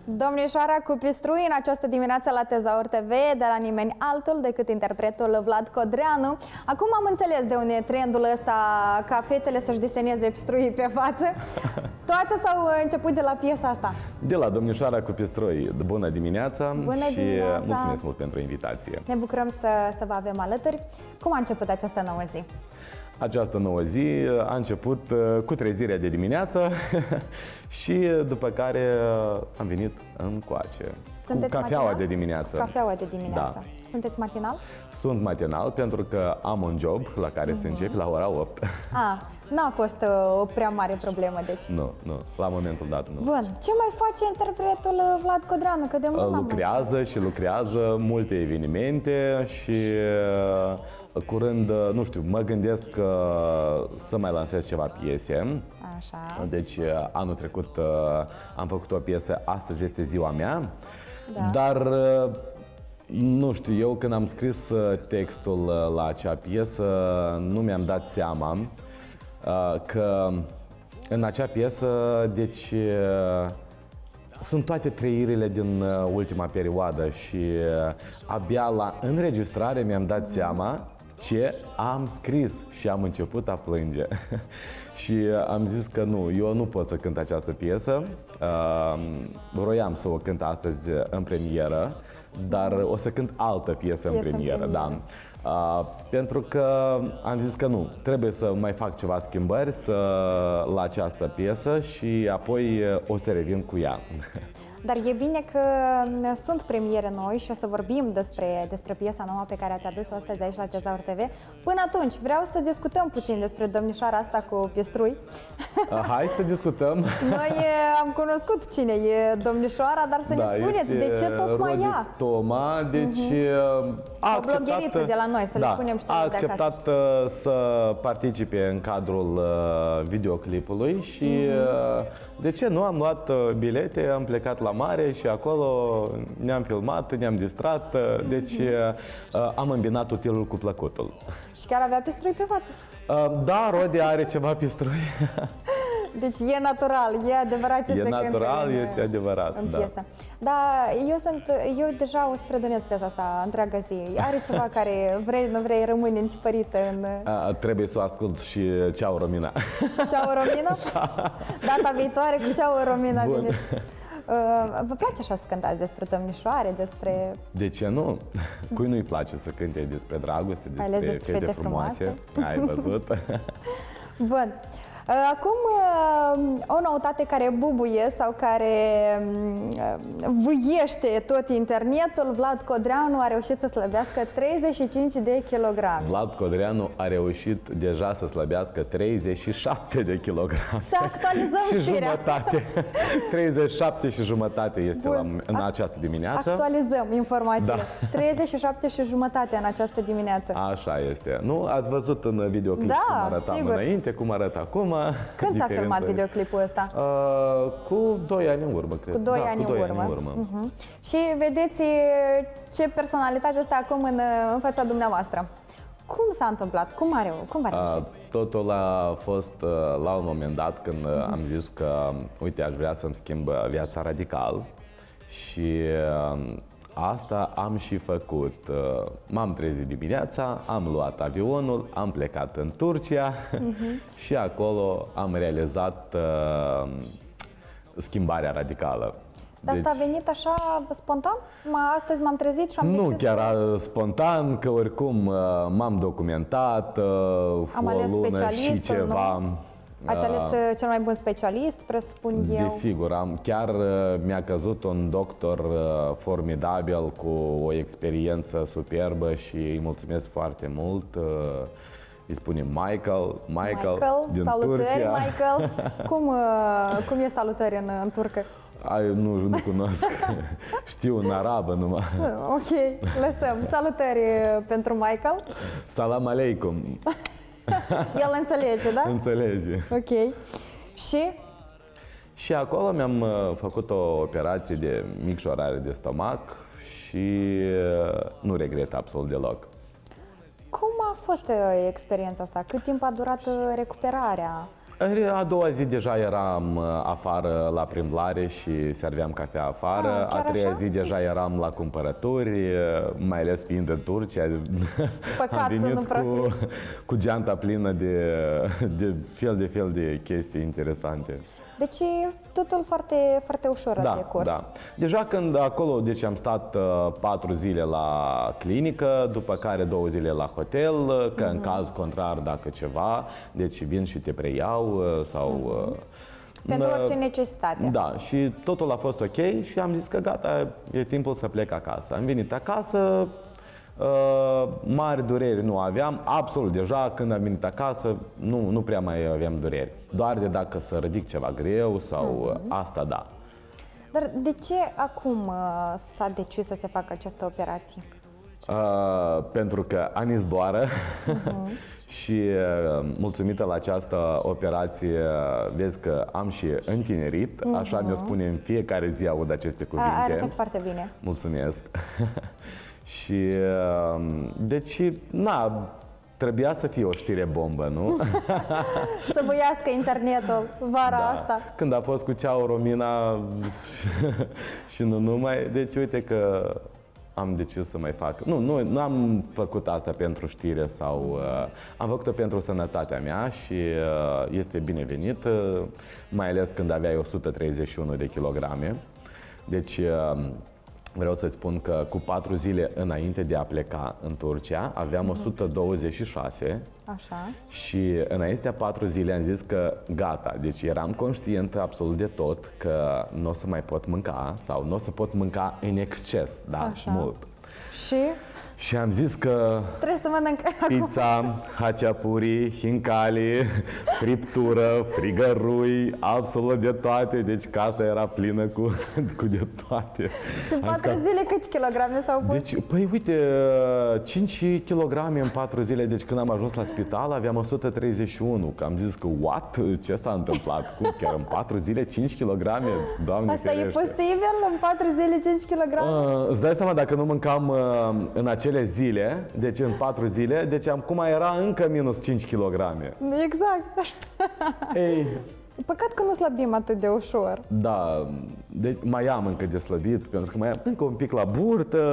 Domnișoara cu pistrui în această dimineață la Tezaur TV, de la nimeni altul decât interpretul Vlad Codreanu. Acum am înțeles de unde e trendul ăsta ca fetele să-și deseneze pistrui pe față. Toate s-au început de la piesa asta. De la Domnișoara cu pistrui. Bună dimineața. Bună și dimineața. mulțumesc mult pentru invitație. Ne bucurăm să vă avem alături. Cum a început această nouă zi? Această nouă zi a început cu trezirea de dimineață și după care am venit încoace. Sunteți cu cafeaua matinal? de dimineață. Cafeaua de dimineață. Da. Sunteți matinal? Sunt matinal pentru că am un job la care se începe la ora 8. N-a fost o prea mare problemă, deci. Nu, la momentul dat nu. Bun, ce mai face interpretul Vlad Codreanu? Că de mult lucrează și lucrează multe evenimente și curând, nu știu, mă gândesc să mai lansez ceva piese. Așa. Deci anul trecut am făcut o piesă, astăzi este ziua mea, da. Dar nu știu, eu când am scris textul la acea piesă nu mi-am dat seama că în acea piesă, deci sunt toate trăirile din ultima perioadă și abia la înregistrare mi-am dat seama ce am scris și am început a plânge. Și am zis că nu, eu nu pot să cânt această piesă. Vroiam să o cânt astăzi în premieră, dar o să cânt altă piesă în premieră. Da. Pentru că am zis că nu, trebuie să mai fac ceva schimbări la această piesă și apoi o să revin cu ea. Dar e bine că sunt premiere noi și o să vorbim despre piesa nouă pe care ați adus-o astăzi aici la Tezaur TV. Până atunci, vreau să discutăm puțin despre domnișoara asta cu pistrui. Hai să discutăm. Noi am cunoscut cine e domnișoara, dar să ne spuneți de ce tocmai ea. Toma, deci o blogheriță de la noi, să le spunem și a acceptat să participe în cadrul videoclipului și de ce nu? Am luat bilete, am plecat la mare și acolo ne-am filmat, ne-am distrat, deci am îmbinat utilul cu plăcutul. Și chiar avea pistrui pe față? Da, Rodi are ceva pistrui. Deci e natural, e adevărat ce se cântă. E natural, este adevărat, în piesă. Da, eu deja o să fredonez piesa asta întreaga zi. Are ceva care vrei, nu vrei, rămâne întipărită în... Trebuie să o ascult și Ceau Romina. Ceau Romina? Data viitoare cu Ceau Romina vine. Vă place așa să cântați despre domnișoare, despre... De ce nu? Cui nu-i place să cânte despre dragoste, despre fete frumoase? Ai văzut? Bun. Acum, o noutate care bubuie sau care vâiește tot internetul, Vlad Codreanu a reușit să slăbească 35 de kilograme. Vlad Codreanu a reușit deja să slăbească 37 de kilograme. Să actualizăm și știrea. Jumătate. 37 și jumătate este în această dimineață. Actualizăm informațiile. Da. 37 și jumătate în această dimineață. Așa este. Nu? Ați văzut în videoclip cum arătam înainte, cum arăt acum. Când s-a filmat videoclipul ăsta? Cu 2 ani în urmă, cred. Cu 2 ani în urmă. Și vedeți ce personalitate este acum în fața dumneavoastră. Cum s-a întâmplat? Cum v-a reușit? Totul a fost la un moment dat când am zis că, uite, aș vrea să-mi schimb viața radical și asta am și făcut. M-am trezit dimineața, am luat avionul, am plecat în Turcia și acolo am realizat schimbarea radicală. Dar asta a venit așa spontan? Astăzi m-am trezit și am decis... Nu chiar spontan, că oricum m-am documentat am ales o lună și ceva. Nu? Ați ales cel mai bun specialist, presupun eu? Desigur, chiar mi-a căzut un doctor formidabil cu o experiență superbă și îi mulțumesc foarte mult. Îi spunem Michael din salutări, Turcia. Michael. Cum e salutări în turcă? Nu cunosc. Știu în arabă numai. Ok, lăsăm. Salutări pentru Michael. Salam aleikum. El înțelege, da? Înțelege. Ok. Și acolo mi-am făcut o operație de micșorare de stomac și nu regret absolut deloc. Cum a fost experiența asta? Cât timp a durat recuperarea? A doua zi deja eram afară la plimbare și serveam cafea afară. A treia așa? zi deja eram la cumpărături, mai ales fiind în Turcia. Păcat Am să venit nu profiți. cu geanta plină de fel de chestii interesante. Deci e totul foarte, foarte ușor de curs. Da. Deja când acolo, deci am stat 4 zile la clinică, după care 2 zile la hotel, că în caz contrar dacă ceva, deci vin și te preiau sau... Pentru orice necesitate. Da, și totul a fost ok și am zis că gata, e timpul să plec acasă. Am venit acasă, mari dureri nu aveam, absolut, deja când am venit acasă nu prea mai aveam dureri. Doar de dacă să ridic ceva greu sau asta da. Dar de ce acum s-a decis să se facă această operație? Pentru că ani zboară și mulțumită la această operație vezi că am și întinerit, așa ne spune în fiecare zi aud aceste cuvinte. Arătați foarte bine. Mulțumesc. Și deci, trebuia să fie o știre bombă, nu? Să buiască internetul vara asta. Când a fost cu Ceau Romina și nu numai, deci uite că am decis să mai fac. Nu am făcut asta pentru știre sau... am făcut-o pentru sănătatea mea și este binevenit, mai ales când aveai 131 de kilograme. Deci... vreau să-ți spun că cu 4 zile înainte de a pleca în Turcia aveam 126. Așa. Și înainte de 4 zile am zis că gata, deci eram conștient absolut de tot că nu o să mai pot mânca sau nu o să pot mânca în exces, mult. Și am zis că trebuie să mănânc pizza, haciapuri, hincali, friptură, frigărui, absolut de toate. Deci casa era plină cu de toate. Și în 4 zile câte kilograme s-au pus? Deci, păi uite, 5 kg în 4 zile. Deci când am ajuns la spital aveam 131. Că am zis că, what? Ce s-a întâmplat? Chiar în 4 zile 5 kg? Doamne Asta ferește. e posibil în 4 zile 5 kg? Îți dai seama, dacă nu mâncam în acele zile, deci în 4 zile, deci acum era încă minus 5 kg. Exact. Ei, Păcat că nu slăbim atât de ușor. da, deci mai am încă de slăbit, pentru că mai am încă un pic la burtă.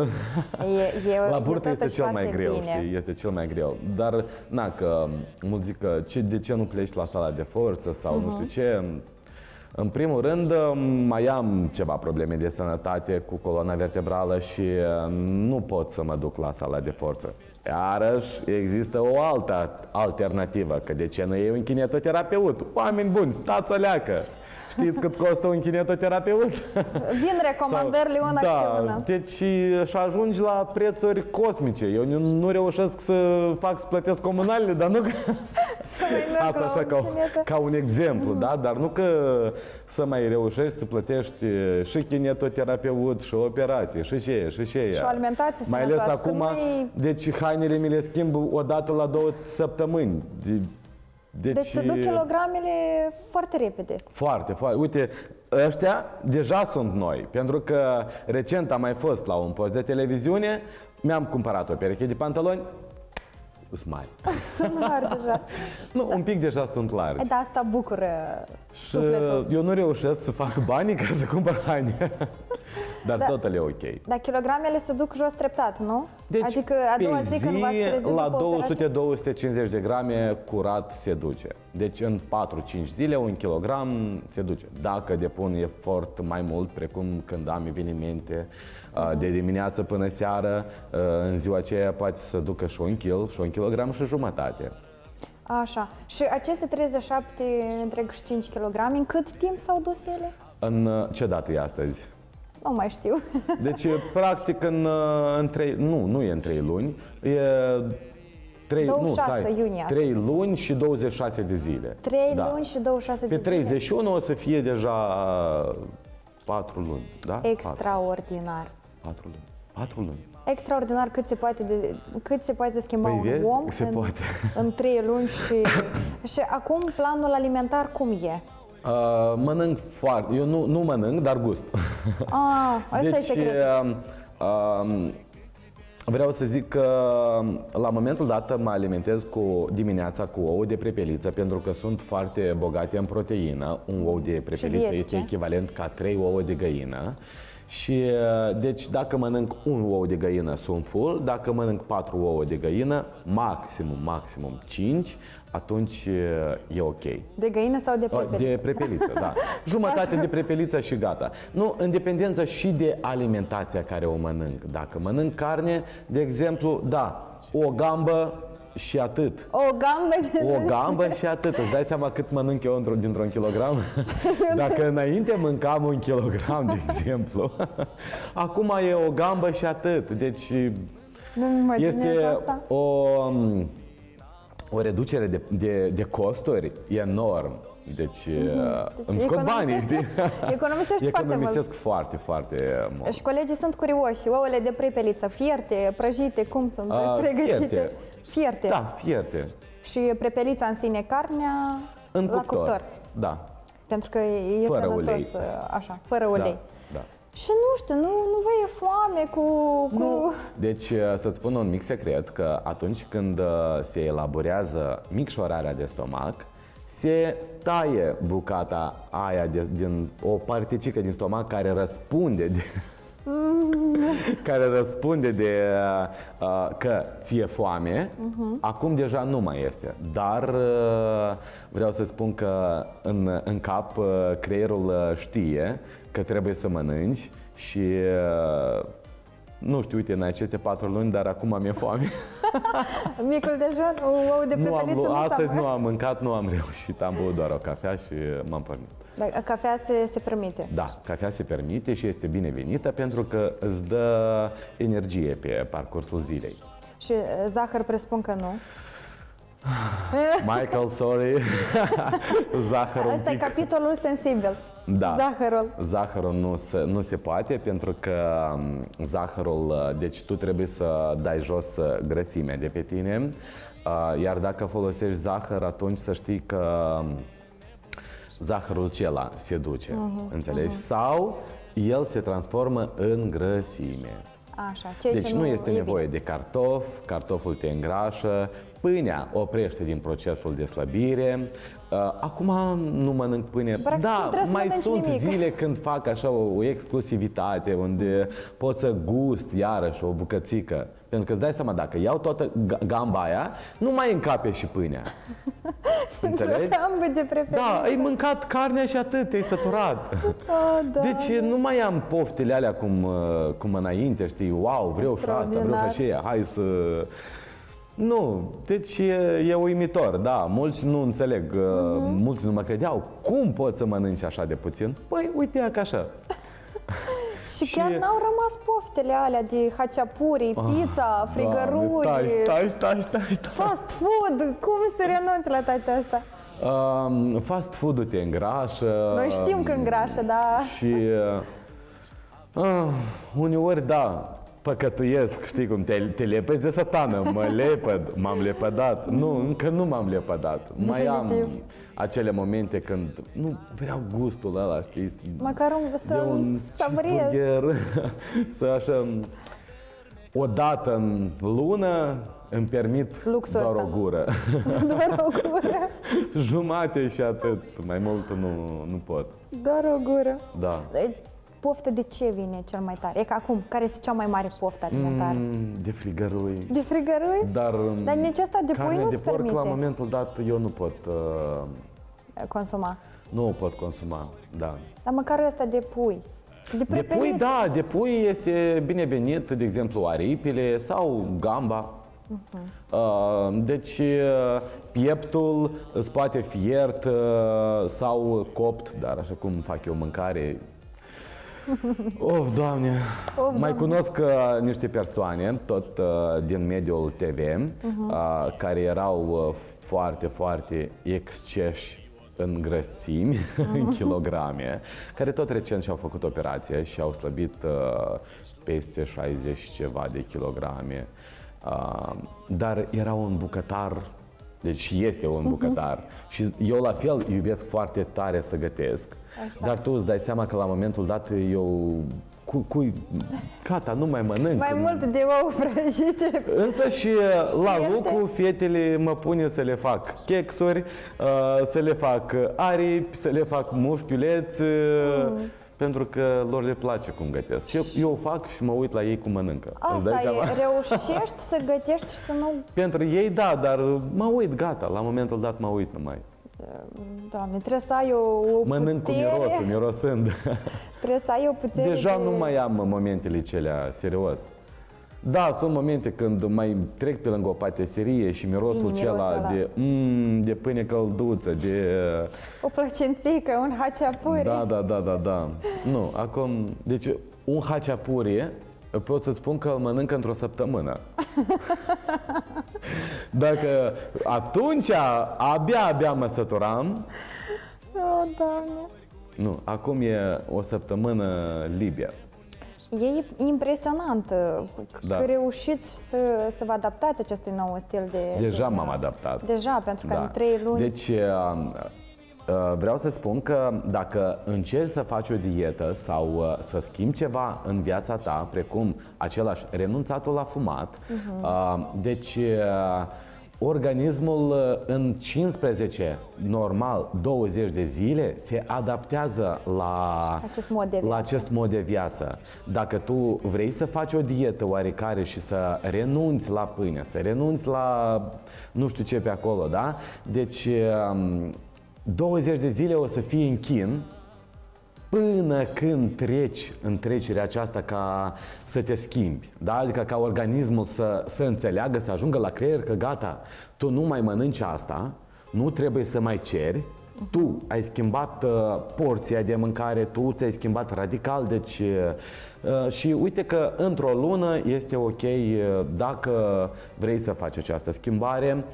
La burtă este cel mai greu, știi? Este cel mai greu. Dar, că mulți zic că de ce nu pleci la sala de forță sau nu știu ce. În primul rând, mai am ceva probleme de sănătate cu coloana vertebrală și nu pot să mă duc la sala de forță. Iarăși există o altă alternativă, că de ce nu e un kinetoterapeut? Oameni buni, stați o leacă! Știți cât costă un kinetoterapeut? Vin recomandările una câte una. Deci și ajungi la prețuri cosmice. Eu nu reușesc să plătesc comunalele, dar nu că... Asta așa ca un exemplu, da? Dar nu că să mai reușești să plătești și kinetoterapeut, și o operație, și ce și ce. Și o alimentație mai ales sănătoasă. acum, deci hainele mi le schimb o dată la 2 săptămâni. Deci se duc kilogramele foarte repede. Foarte, foarte. Uite, ăștia deja sunt noi, pentru că recent am mai fost la un post de televiziune, mi-am cumpărat o pereche de pantaloni, sunt mari. Sunt mari deja. Nu, un pic deja sunt largi. Da, asta bucură Și sufletul. eu nu reușesc să fac banii ca să cumpăr haine. Dar totul e ok. Dar kilogramele se duc jos treptat, nu? Deci, adică a doua zi când v-ați trezit la după 200-250 de grame curat se duce. Deci în 4-5 zile 1 kilogram se duce. Dacă depun efort mai mult, precum când am evenimente de dimineață până seară, în ziua aceea poate să ducă și 1 kg și 1 kg și jumătate. Așa. Și aceste 37 întreg și 5 kg, în cât timp s-au dus ele? În ce dată e astăzi? Nu mai știu. Deci, practic, în 3, nu e în 3 luni, e 26 iunie. 3 luni și 26 de zile. 3 luni și 26 de zile. Pe 31 o să fie deja 4 luni, da? Extraordinar. 4 luni. 4 luni. Extraordinar cât se poate schimba un om în 3 luni și acum planul alimentar cum e? Mănânc foarte, eu nu mănânc, dar gust. Asta e secretul. vreau să zic că la momentul dat mă alimentez dimineața cu ouă de prepeliță, pentru că sunt foarte bogate în proteină. Un ou de prepeliță este echivalent ca 3 ouă de găină. Și deci dacă mănânc un ou de găină sunt full, dacă mănânc 4 ouă de găină, maximum 5, atunci e ok. De găină sau de prepeliță? De prepeliță, da. Jumătate de prepeliță și gata. Nu, în dependență și de alimentația care o mănânc. Dacă mănânc carne, de exemplu, da, o gambă și atât. O gambă și atât. Îți dai seama cât mănânc eu dintr-un kilogram? Dacă înainte mâncam 1 kilogram, de exemplu, acum e o gambă și atât. Deci este o reducere de costuri enorm. Deci îmi scot banii, știi? Economisesc foarte mult. Și colegii sunt curioși. Ouăle de prepeliță, fierte, prăjite, cum sunt pregătite? Fierte. Da, fierte. Și prepelița în sine, carnea la cuptor. Da. Pentru că e fără sănătos, ulei. așa, fără ulei. Da. Și nu știu, nu vă e foame cu... Nu. Deci să-ți spun un mic secret, că atunci când se elaborează micșorarea de stomac, se taie bucata aia din o particică din stomac care răspunde de... care răspunde de că ți-e foame, acum deja nu mai este. Dar vreau să spun că în cap creierul știe că trebuie să mănânci și nu știu, uite, în aceste 4 luni, dar acum mi-e foame. Micul dejun, ou de prepeliță astăzi nu am mâncat, nu am reușit, am băut doar o cafea și m-am pornit. Dar cafea se permite? Da, cafea se permite și este binevenită pentru că îți dă energie pe parcursul zilei. Și zahăr presupun că nu? Michael, sorry. Zahărul asta e capitolul sensibil. Da. Zahărul nu se poate pentru că zahărul, deci tu trebuie să dai jos grăsimea de pe tine, iar dacă folosești zahăr, atunci să știi că zahărul acela se duce, înțelegi? Sau el se transformă în grăsime. Așa, deci nu este nevoie de cartof, cartoful te îngrașă, pâinea oprește din procesul de slăbire. Acum nu mănânc pâine. Practic, da, mai sunt nimic. zile când fac așa o exclusivitate, unde pot să gust iarăși o bucățică. Pentru că îți dai seama, dacă iau toată gamba aia, nu mai încape și pâinea. Înțelegi? Gambă de prepeliță. Da, ai mâncat carnea și atât, te-ai săturat. Da. Deci nu mai am poftele alea cum înainte, știi, wow, vreau și asta, vreau și aceea, hai să... Nu, deci e uimitor, da, mulți nu înțeleg, mulți nu mă credeau. Cum poți să mănânci așa de puțin? Păi, uite că așa. Și chiar n-au rămas poftele alea de haciapuri, pizza, frigărui, fast food. Cum să renunți la toate astea? Fast food-ul te îngrașă. Noi știm că îngrașă, da. Și uneori, da, păcătuiesc, știi cum, te lepezi de satană, m-am lepădat. Nu, încă nu m-am lepădat. Mai am acele momente când nu vreau gustul ăla, știi? Măcar un cheeseburger, să așa, o dată în lună îmi permit doar o gură. Doar o gură? Jumate și atât, mai mult nu pot. Doar o gură? Da. Poftă de ce vine cel mai tare? E ca acum, care este cea mai mare poftă alimentară? De frigărui. De frigărui? Dar nici asta de pui nu-ți permite. La momentul dat eu nu pot consuma. Nu pot consuma, da. Dar măcar ăsta de pui. De pui, da, de pui este binevenit, de exemplu, aripile sau gamba. Deci pieptul îți poate fiert sau copt, dar așa cum fac eu mâncare. Of, Doamne! Mai cunosc niște persoane, tot din mediul TV, care erau foarte exceși în grăsimi, în kilograme, care tot recent și-au făcut operație și au slăbit peste 60 ceva de kilograme. Dar era un bucătar, deci este un bucătar. Și eu la fel iubesc foarte tare să gătesc. Așa. Dar tu îți dai seama că la momentul dat eu gata, nu mai mănânc. Mai mult de ou prăjite. Însă și la lucru, fetele mă pune să le fac chexuri, să le fac aripi, să le fac mușchiuleți, pentru că lor le place cum gătesc. Și eu o fac și mă uit la ei cum mănâncă. Asta e, reușești să gătești și să nu... Pentru ei, da, dar mă uit, gata, la momentul dat mă uit numai. Doamne, trebuie să ai o Mănânc putere. cu mirosul, mirosând. Trebuie să ai o putere. Deja nu mai am momentele celea, serios. Da, sunt momente când mai trec pe lângă o patiserie și mirosul acela de pâine călduță, de... O plăcințică, un haciapuri. Da. Nu, acum, deci un haciapuri pot să spun că îl mănânc într-o săptămână. Dacă atunci abia mă săturam. Oh, Doamne. Nu, acum e o săptămână liber. E impresionant Da. că reușiți să vă adaptați acestui nou stil de Deja de m-am viață. adaptat. Deja, pentru că Da. în 3 luni... Deci vreau să spun că dacă încerci să faci o dietă sau să schimbi ceva în viața ta, precum același renunțatul la fumat, deci organismul în 15, normal 20 de zile se adaptează la acest mod de viață. Dacă tu vrei să faci o dietă oarecare și să renunți la pâine, să renunți la nu știu ce pe acolo, da? Deci 20 de zile o să fii în chin până când treci în trecerea aceasta ca să te schimbi, da? Adică ca organismul să înțeleagă, să ajungă la creier că gata, tu nu mai mănânci asta, nu trebuie să mai ceri, tu ai schimbat porția de mâncare, tu ți-ai schimbat radical, deci și uite că într-o lună este ok dacă vrei să faci această schimbare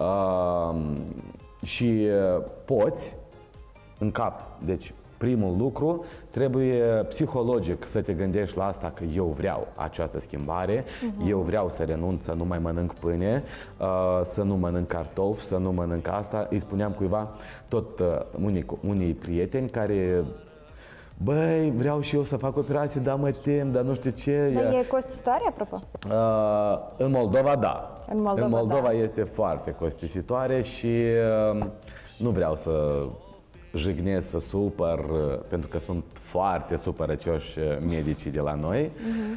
și poți în cap, deci primul lucru, trebuie psihologic să te gândești la asta că eu vreau această schimbare, eu vreau să renunț, să nu mai mănânc pâine, să nu mănânc cartofi, să nu mănânc asta. Îi spuneam cuiva, tot unii prieteni care, băi, vreau și eu să fac operație, dar mă tem, dar nu știu ce. Dar e costisitoare, apropo? În Moldova, da. În Moldova da. Este foarte costisitoare și nu vreau să jignesc, să supăr, pentru că sunt foarte supărăcioși medicii de la noi.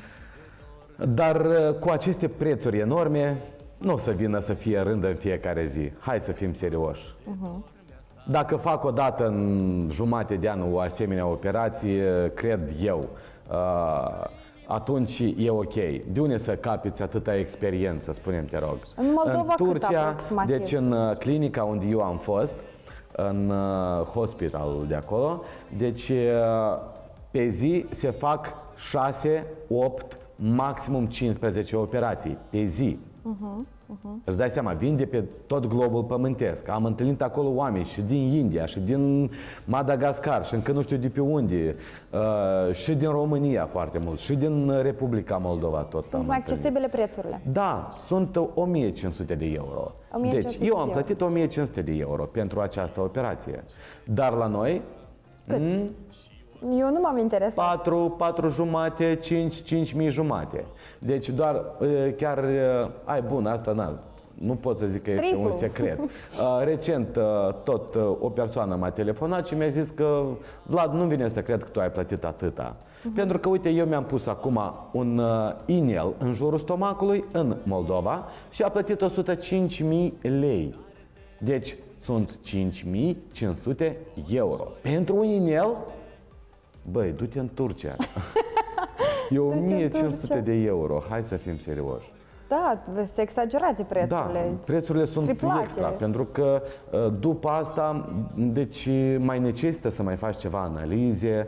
Dar cu aceste prețuri enorme, nu o să vină să fie rând în fiecare zi. Hai să fim serioși. Dacă fac o dată în jumate de an o asemenea operație, cred eu, atunci e ok. De unde să capiți atâta experiență, spune-mi, te rog? În Moldova în Turcia, cât aproximativ? deci în clinica unde eu am fost, în hospitalul de acolo, deci pe zi se fac 6, 8, maximum 15 operații pe zi. Îți dai seama, vin de pe tot globul pământesc. Am întâlnit acolo oameni și din India, și din Madagascar, și încă nu știu de pe unde, și din România foarte mult, și din Republica Moldova tot. Sunt mai accesibile prețurile? Da, sunt 1500 de euro. 1500 deci eu am de plătit 1500 de euro pentru această operație. Dar la noi... Cât? Eu nu m-am interesat. 4 jumate, 5.000 jumate. Deci doar chiar, ai bun, asta nu pot să zic că este un secret. Recent tot o persoană m-a telefonat și mi-a zis că Vlad, nu vine să cred că tu ai plătit atâta. Pentru că, uite, eu mi-am pus acum un inel în jurul stomacului în Moldova și a plătit 105.000 lei. Deci sunt 5.500 euro. Pentru un inel, băi, du-te în Turcia. E 1500 de euro. Hai să fim serioși. Da, se exagerate prețurile. Da, prețurile sunt triplate. extra, pentru că după asta, deci mai necesită să mai faci ceva analize,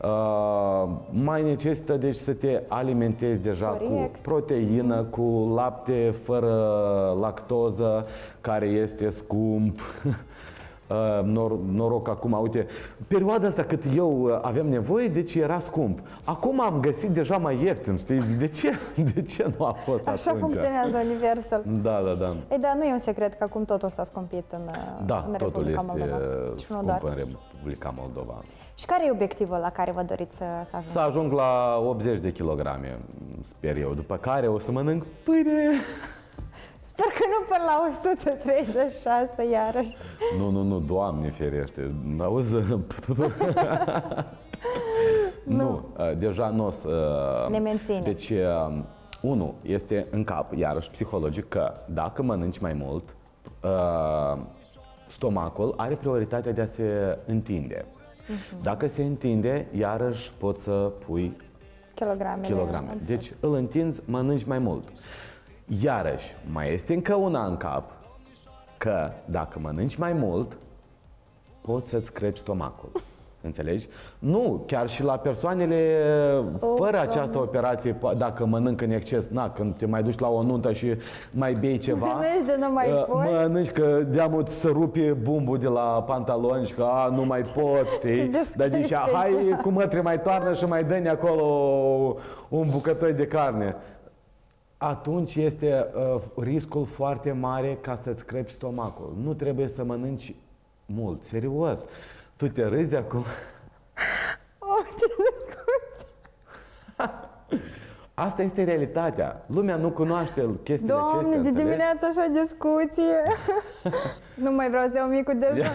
mai necesită deci să te alimentezi deja cu proteină, cu lapte fără lactoză, care este scump. noroc acum, uite, perioada asta cât eu aveam nevoie, deci era scump. Acum am găsit deja mai ieftin, știi? De ce nu a fost Așa atunci? funcționează universul. Da. Ei, dar nu e un secret că acum totul s-a scumpit în Totul Republica este Moldova. scump în Republica Moldova. Și care e obiectivul la care vă doriți să ajungeți? Să ajung la 80 de kilograme, sper eu, după care o să mănânc pâine. Sper că nu până la 136 iarăși. Nu, Doamne ferește, auzi? Nu, deja nu o să... Ne menține. Deci, unul, este în cap, iarăși psihologic, că dacă mănânci mai mult, stomacul are prioritatea de a se întinde. Dacă se întinde, iarăși poți să pui kilograme. Deci îl întinzi, mănânci mai mult. Iarăși, mai este încă una în cap, că dacă mănânci mai mult, poți să-ți crepi stomacul. Înțelegi? Nu, chiar și la persoanele fără această operație, dacă mănâncă în exces, când te mai duci la o nuntă și mai bei ceva, mănânci de nu mai poți. Mănânci că de-amul să rupe bumbul de la pantaloni și că nu mai pot, știi? Dar zici, hai cu mătri mai toarnă și mai dă-ne acolo un bucătoi de carne. Atunci este riscul foarte mare ca să-ți crepi stomacul. Nu trebuie să mănânci mult, serios. Tu te râzi acum? Ce discuție! Asta este realitatea. Lumea nu cunoaște chestiile acestea. Doamne, de dimineață așa discuție! Nu mai vreau să iau micul dejun.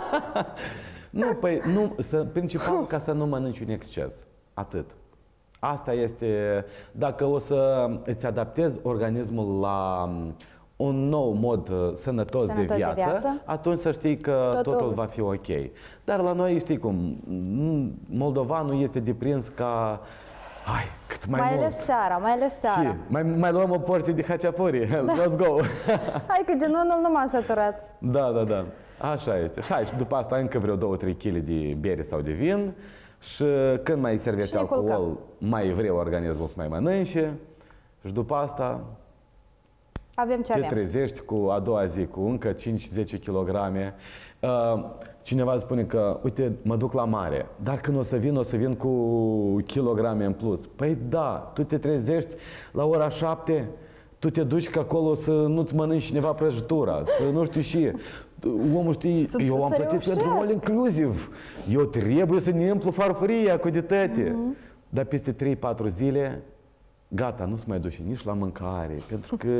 Principal ca să nu mănânci un exces. Atât. Asta este, dacă o să îți adaptezi organismul la un nou mod sănătos de viață, atunci să știi că totul va fi ok. Dar la noi, știi cum, moldovanul este deprins ca... Hai, cât mai mult. Mai ales seara. Și mai luăm o porție de haciapuri. Da. Let's go! Hai că din unul nu m-am săturat. Da. Așa este. Hai, și după asta încă vreo 2-3 kg de bere sau de vin. Și când mai servești alcool, mai vrei organismul să mai mănânce. Și după asta te trezești cu a doua zi cu încă 5-10 kg. Cineva spune că, uite, mă duc la mare, dar când o să vin cu kilograme în plus. Păi da, tu te trezești la ora 7, tu te duci că acolo să nu-ți mănânci cineva prăjitura, să nu știu și... Omul, știi, eu am plătit pentru all inclusiv. Eu trebuie să ne împlu farfuria cu detăte. Dar peste 3-4 zile, gata, nu se mai duce nici la mâncare, pentru că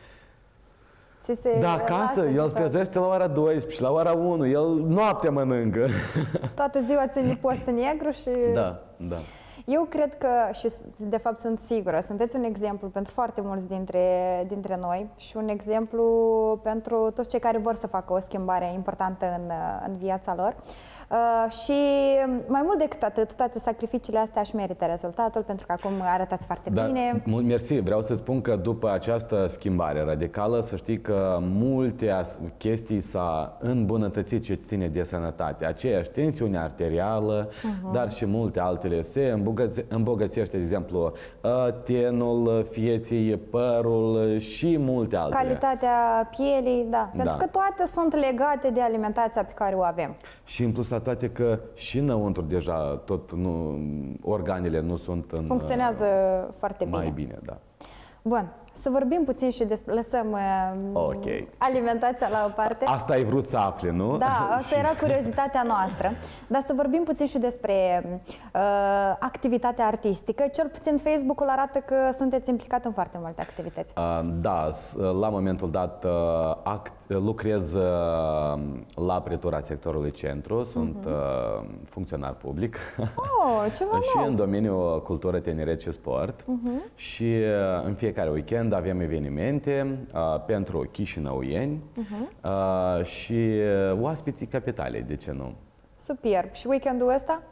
acasă, el se trezește la ora 12, la ora 1, el noaptea mănâncă. Toată ziua ține post negru și... Da. Eu cred că, și de fapt sunt sigură, sunteți un exemplu pentru foarte mulți dintre noi și un exemplu pentru toți cei care vor să facă o schimbare importantă în viața lor. Și mai mult decât atât, toate sacrificiile astea își merită rezultatul, pentru că acum arătați foarte bine. Mersi, vreau să spun că după această schimbare radicală, să știi că multe chestii s-a îmbunătățit ce ține de sănătate. Aceeași tensiune arterială, dar și multe altele. Se îmbogățește, de exemplu, tenul vieții, părul și multe altele. Calitatea pielii, da. Pentru că toate sunt legate de alimentația pe care o avem. Și în plus la toate că și înăuntru deja organele nu sunt în... Funcționează foarte bine. Mai bine, da. Bun. Să vorbim puțin și despre... Lăsăm alimentația la o parte. Asta ai vrut să afli, nu? Da, asta era curiozitatea noastră. Dar să vorbim puțin și despre activitatea artistică. Cel puțin Facebook-ul arată că sunteți implicat în foarte multe activități. Da, la momentul dat lucrez la pretura sectorului centru, sunt funcționar public. Ceva nou. Și în domeniul cultură, tineret și sport. Și în fiecare weekend avem evenimente pentru chișinăuieni și oaspeții capitalei, de ce nu? Superb. Și weekendul ăsta?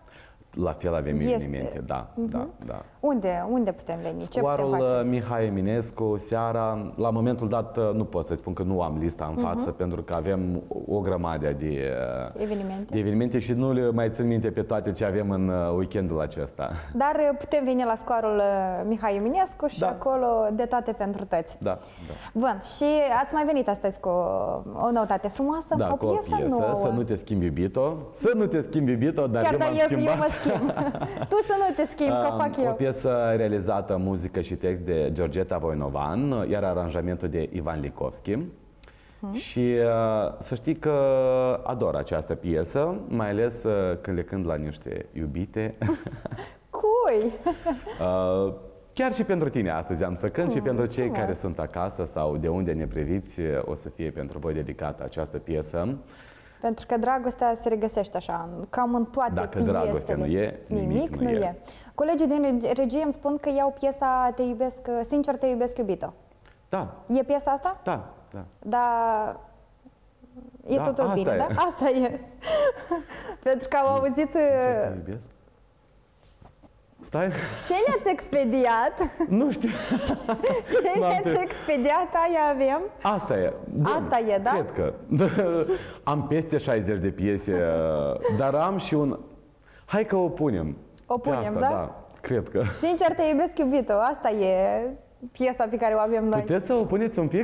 la fel avem Este. evenimente, da, da. Unde putem veni? Ce putem Scoarul face? Mihai Eminescu, seara, la momentul dat nu pot să spun că nu am lista în față, pentru că avem o grămadă de evenimente și nu le mai țin minte pe toate ce avem în weekendul acesta. Dar putem veni la scoarul Mihai Eminescu și acolo de toate pentru toți. Da. Bun, și ați mai venit astăzi cu o noutate frumoasă, da, o piesă nouă. Să nu te schimbi iubito, să nu te schimbi iubito, dar chiar eu mă schimb. Tu să nu te schimbi, că fac eu. O piesă realizată, muzică și text de Georgeta Voinovan, iar aranjamentul de Ivan Likovski. Și să știi că ador această piesă, mai ales când le cânt la niște iubite. Cui? Chiar și pentru tine astăzi am să cânt și pentru cei care sunt acasă sau de unde ne priviți, o să fie pentru voi dedicată această piesă. Pentru că dragostea se regăsește așa, cam în toate Dacă piesele. dragostea nu e, nimic nu e. Colegii din regie îmi spun că iau piesa Te iubesc, sincer te iubesc iubito. Da. E piesa asta? Da. Dar e totul bine, da? Asta e. Pentru că au auzit... Te iubesc? Stai. Ce ne-ați expediat? Nu știu. Ce ne-ați expediat, aia avem? Asta e. Asta e, da? Cred că. Am peste 60 de piese, dar am și un... Hai că o punem. O punem, asta, da? Cred că. Sincer te iubesc iubito, asta e piesa pe care o avem noi. Puteți să o puneți un pic?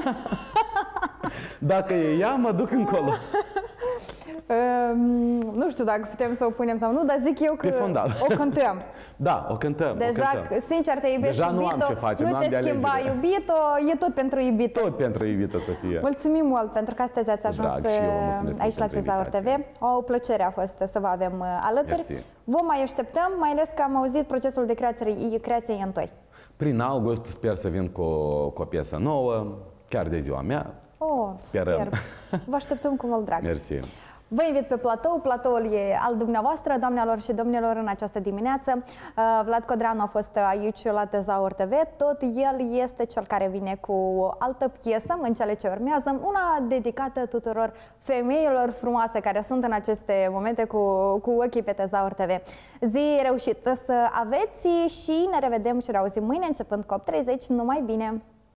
Dacă e ea, mă duc încolo. Nu știu dacă putem să o punem sau nu, dar zic eu că o cântăm. Da, o cântăm. Deja, sincer te iubesc deja iubito, nu am ce face, nu te schimba iubito, e tot pentru iubito. Tot pentru iubito să fie. Mulțumim mult pentru că astăzi ați ajuns aici la Tezaur TV. O plăcere a fost să vă avem alături. Mersi. Vă mai așteptăm, mai ales că am auzit procesul de creație e întoi. Prin august sper să vin cu o piesă nouă, chiar de ziua mea. Sperăm. Super. Vă așteptăm cu mult drag. Mersi. Vă invit pe platou, platoul e al dumneavoastră, doamnelor și domnilor, în această dimineață. Vlad Codreanu a fost aici la Tezaur TV, tot el este cel care vine cu o altă piesă în cele ce urmează, una dedicată tuturor femeilor frumoase care sunt în aceste momente cu ochii pe Tezaur TV. Zi reușită să aveți și ne revedem și reauzim mâine începând cu 8:30, numai bine!